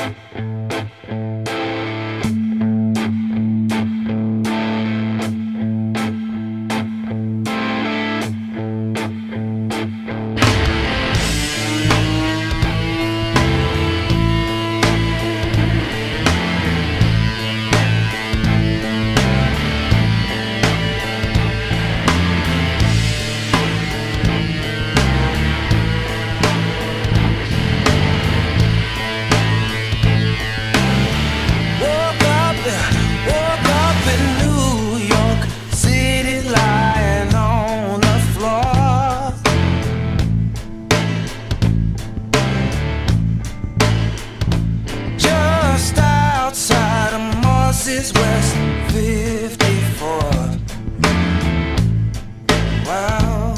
is West 54. Wow,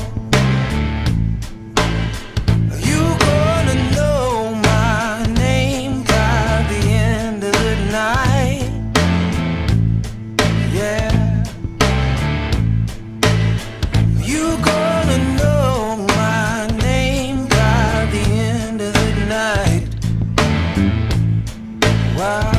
you gonna know my name by the end of the night. Yeah, you gonna know my name by the end of the night. Wow.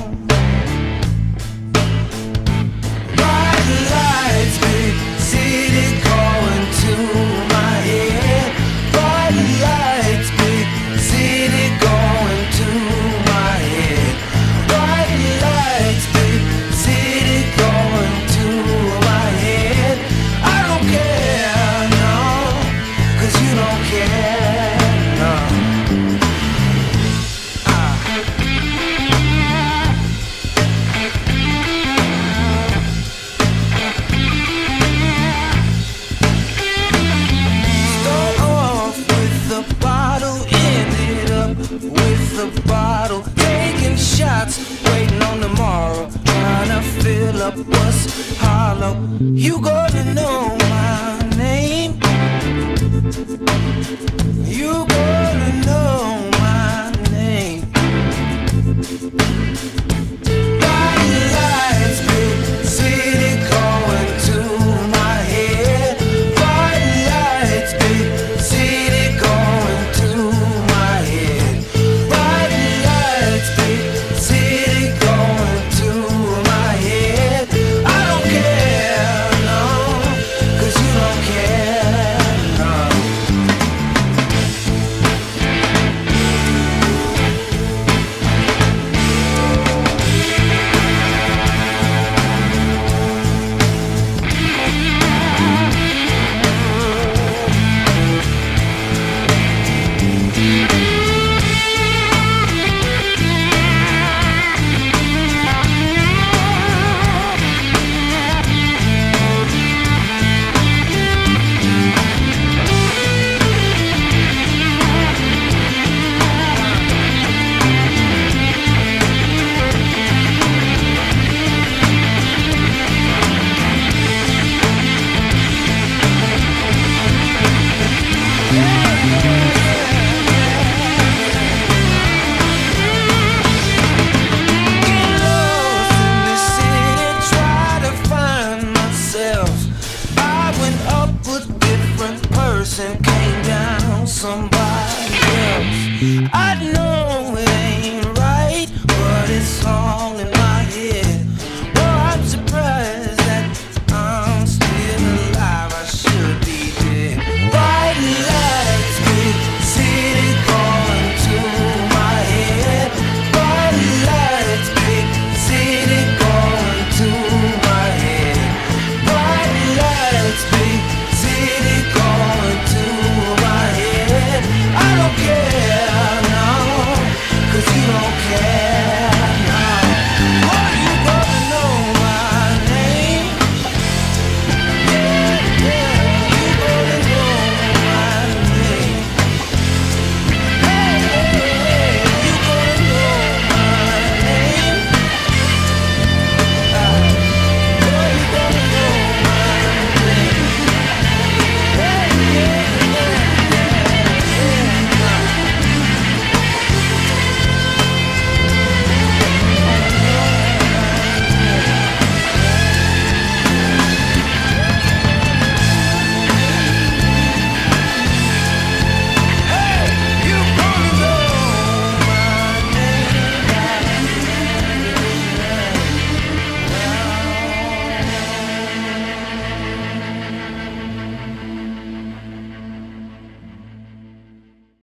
Waiting on tomorrow, trying to fill up what's hollow. You gonna know my name. You gonna know my name. Bright lights, big city going to my head. Bright lights, big city going to my head. Bright lights, big came down somebody else.